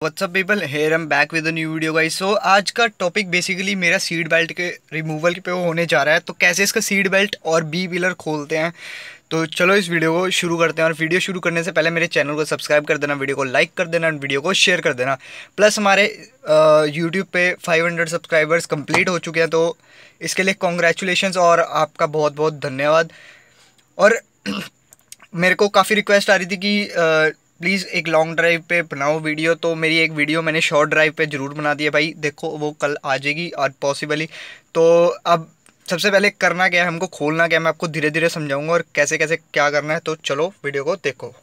WhatsApp people, here am back with a new video guys. So आज का topic basically मेरा seat belt के removal पे होने जा रहा है। तो कैसे इसका सीट बेल्ट और बी पिलर खोलते हैं, तो चलो इस वीडियो को शुरू करते हैं। और वीडियो शुरू करने से पहले मेरे चैनल को सब्सक्राइब कर देना, वीडियो को लाइक कर देना, वीडियो को शेयर कर देना। प्लस हमारे यूट्यूब पे 500 सब्सक्राइबर्स कंप्लीट हो चुके हैं, तो इसके लिए कॉन्ग्रेचुलेशंस और आपका बहुत बहुत धन्यवाद। और मेरे को काफ़ी रिक्वेस्ट आ रही थी कि प्लीज़ एक लॉन्ग ड्राइव पे बनाओ वीडियो। तो मेरी एक वीडियो मैंने शॉर्ट ड्राइव पे ज़रूर बना दी है भाई, देखो वो कल आ जाएगी और पॉसिबली। तो अब सबसे पहले करना क्या है, हमको खोलना क्या है, मैं आपको धीरे धीरे समझाऊंगा और कैसे कैसे क्या करना है। तो चलो वीडियो को देखो।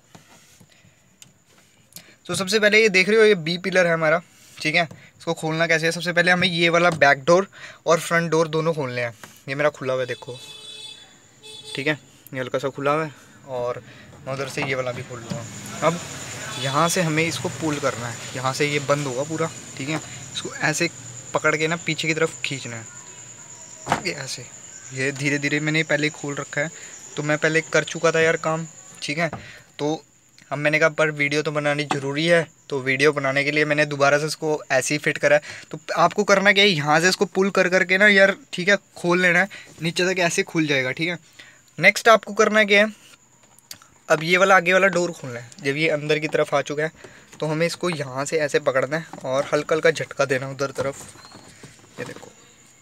तो सबसे पहले ये देख रहे हो, ये बी पिलर है हमारा, ठीक है। इसको खोलना कैसे है, सबसे पहले हमें ये वाला बैक डोर और फ्रंट डोर दोनों खोलने हैं। ये मेरा खुला हुआ है, देखो, ठीक है, ये हल्का सा खुला हुआ है। और मैं उधर से ये वाला भी खोल लूँगा। अब यहाँ से हमें इसको पुल करना है, यहाँ से ये बंद होगा पूरा, ठीक है। इसको ऐसे पकड़ के ना पीछे की तरफ खींचना है, ये ऐसे। ये धीरे धीरे मैंने पहले खोल रखा है, तो मैं पहले कर चुका था यार काम, ठीक है। तो अब मैंने कहा पर वीडियो तो बनानी ज़रूरी है, तो वीडियो बनाने के लिए मैंने दोबारा से इसको ऐसे ही फिट करा है। तो आपको करना क्या है, यहाँ से इसको पुल कर करके ना यार, ठीक है, खोल लेना है, नीचे तक ऐसे खुल जाएगा, ठीक है। नेक्स्ट आपको करना क्या है, अब ये वाला आगे वाला डोर खोलना है। जब ये अंदर की तरफ आ चुका है, तो हमें इसको यहाँ से ऐसे पकड़ना है और हल्का हल्का झटका देना उधर तरफ, ये देखो।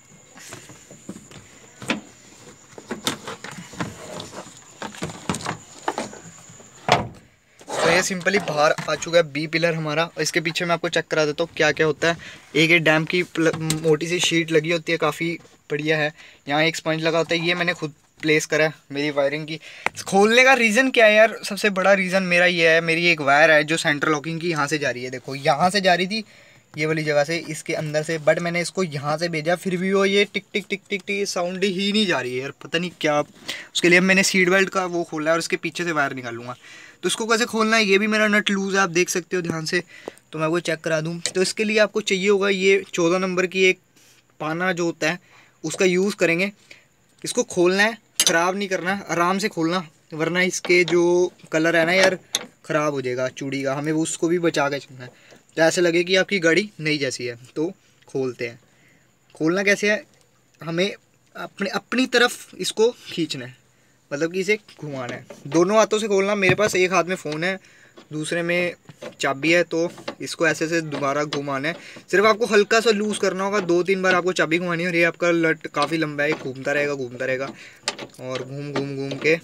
तो ये सिंपली बाहर आ चुका है बी पिलर हमारा। इसके पीछे मैं आपको चेक करा देता हूँ क्या क्या होता है। एक ये डैम की मोटी सी शीट लगी होती है, काफ़ी बढ़िया है। यहाँ एक स्पंज लगा होता है, ये मैंने खुद प्लेस करा है मेरी वायरिंग की। खोलने का रीज़न क्या है यार, सबसे बड़ा रीज़न मेरा ये है, मेरी एक वायर है जो सेंटर लॉकिंग की यहाँ से जा रही है, देखो यहाँ से जा रही थी ये वाली जगह से, इसके अंदर से, बट मैंने इसको यहाँ से भेजा, फिर भी वो ये टिक टिक टिक टिक टिक साउंड ही नहीं जा रही है यार, पता नहीं क्या। उसके लिए मैंने सीट बेल्ट का वो खोला है और उसके पीछे से वायर निकालूंगा। तो इसको कैसे खोलना है, ये भी मेरा नट लूज़ है, आप देख सकते हो ध्यान से। तो मैं आपको चेक करा दूँ। तो इसके लिए आपको चाहिए होगा ये 14 नंबर की एक पाना जो होता है, उसका यूज़ करेंगे। इसको खोलना है, ख़राब नहीं करना, आराम से खोलना, वरना इसके जो कलर है ना यार, ख़राब हो जाएगा चूड़ी का, हमें उसको भी बचा के चलना है। तो ऐसे लगे कि आपकी गाड़ी नई जैसी है। तो खोलते हैं। खोलना कैसे है, हमें अपनी तरफ इसको खींचना है, मतलब कि इसे घुमाना है। दोनों हाथों से खोलना। मेरे पास एक हाथ में फ़ोन है, दूसरे में चाबी है, तो इसको ऐसे से दोबारा घुमाना है। सिर्फ आपको हल्का सा लूज़ करना होगा, 2-3 बार आपको चाबी घुमानी है। और ये आपका लट काफ़ी लंबा है, घूमता रहेगा घूमता रहेगा, और घूम घूम घूम के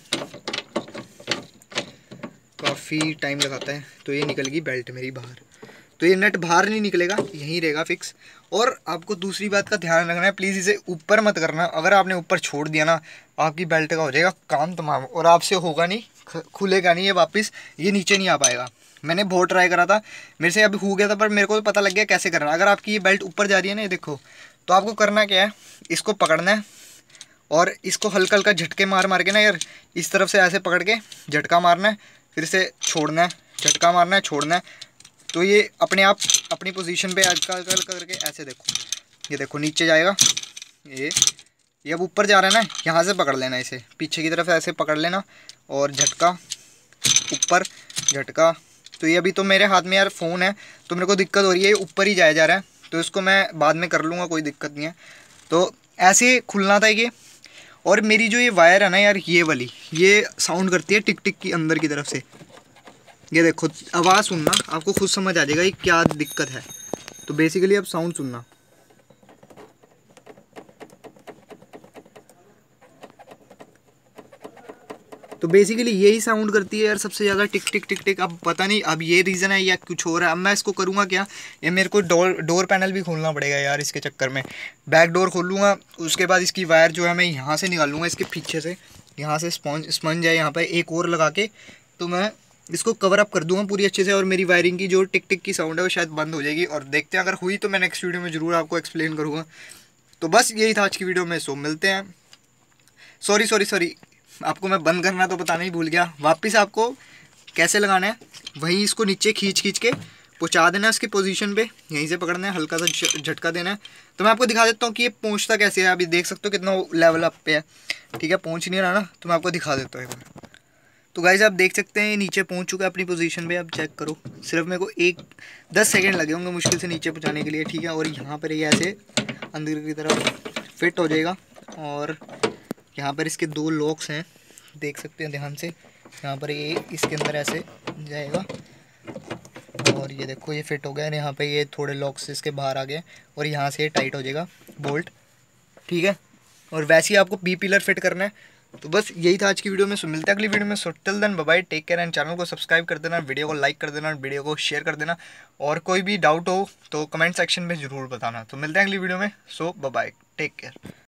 काफ़ी टाइम लगाता है। तो ये निकल गई बेल्ट मेरी बाहर। तो ये नट बाहर नहीं निकलेगा, यहीं रहेगा फिक्स। और आपको दूसरी बात का ध्यान रखना है, प्लीज़ इसे ऊपर मत करना। अगर आपने ऊपर छोड़ दिया ना, आपकी बेल्ट का हो जाएगा काम तमाम, और आपसे होगा नहीं, खुलेगा नहीं ये वापस, ये नीचे नहीं आ पाएगा। मैंने बहुत ट्राई करा था, मेरे से अभी हो गया था, पर मेरे को पता लग गया कैसे करना। अगर आपकी ये बेल्ट ऊपर जा रही है ना, ये देखो, तो आपको करना क्या है, इसको पकड़ना है और इसको हल्का हल्का झटके मार मार के ना यार, इस तरफ से ऐसे पकड़ के झटका मारना है, फिर से छोड़ना है, झटका मारना है, छोड़ना है। तो ये अपने आप अपनी पोजीशन पे हल्का हल्का करके ऐसे देखो, ये देखो नीचे जाएगा। ये अब ऊपर जा रहा है ना, यहाँ से पकड़ लेना, इसे पीछे की तरफ ऐसे पकड़ लेना और झटका, ऊपर झटका। तो ये अभी तो मेरे हाथ में यार फ़ोन है, तो मेरे को दिक्कत हो रही है, ऊपर ही जाया जा रहा है, तो इसको मैं बाद में कर लूँगा, कोई दिक्कत नहीं है। तो ऐसे खुलना था ये। और मेरी जो ये वायर है ना यार, ये वाली, ये साउंड करती है टिक टिक की अंदर की तरफ से। ये देखो, आवाज़ सुनना, आपको खुद समझ आ जाएगा ये क्या दिक्कत है। तो बेसिकली अब साउंड सुनना, तो बेसिकली यही साउंड करती है यार सबसे ज़्यादा, टिक टिक टिक टिक। अब पता नहीं अब ये रीज़न है या कुछ और है। अब मैं इसको करूँगा क्या, ये मेरे को डोर पैनल भी खोलना पड़ेगा यार, इसके चक्कर में। बैक डोर खोलूँगा, उसके बाद इसकी वायर जो है मैं यहाँ से निकालूँगा, इसके पीछे से, यहाँ से स्पंज है यहाँ पर एक और लगा के, तो मैं इसको कवर अप कर दूँगा पूरी अच्छे से। और मेरी वायरिंग की जो टिक टिक की साउंड है वो शायद बंद हो जाएगी। और देखते हैं, अगर हुई तो मैं नेक्स्ट वीडियो में ज़रूर आपको एक्सप्लेन करूँगा। तो बस यही था आज की वीडियो में। सो मिलते हैं। सॉरी, आपको मैं बंद करना तो बताना ही भूल गया। वापस आपको कैसे लगाना है, वहीं इसको नीचे खींच के पहुँचा देना है उसकी पोजीशन पे, यहीं से पकड़ना है, हल्का सा झटका देना है। तो मैं आपको दिखा देता हूँ कि ये पहुँचता कैसे है। अभी देख सकते हो कितना लेवल अप पे है, ठीक है, पहुँच नहीं रहा ना, तो मैं आपको दिखा देता हूँ एक बार। तो गाइस आप देख सकते हैं नीचे पहुंच चुका है अपनी पोजीशन पे। अब चेक करो, सिर्फ मेरे को 10 सेकंड लगे होंगे मुश्किल से नीचे पहुंचाने के लिए, ठीक है। और यहाँ पर ये ऐसे अंदर की तरफ फिट हो जाएगा। और यहाँ पर इसके 2 लॉक्स हैं, देख सकते हैं ध्यान से। यहाँ पर ये इसके अंदर ऐसे जाएगा और ये देखो ये फिट हो गया। और यहाँ पे ये थोड़े लॉक्स इसके बाहर आ गए और यहाँ से ये टाइट हो जाएगा बोल्ट, ठीक है। और वैसे ही आपको बी पिलर फिट करना है। तो बस यही था आज की वीडियो में। सो मिलते हैं अगली वीडियो में। So till then bye bye, take care and channel को सब्सक्राइब कर देना, वीडियो को लाइक कर देना, वीडियो को शेयर कर देना। और कोई भी डाउट हो तो कमेंट सेक्शन में ज़रूर बताना। तो मिलते हैं अगली वीडियो में। So bye bye, take care.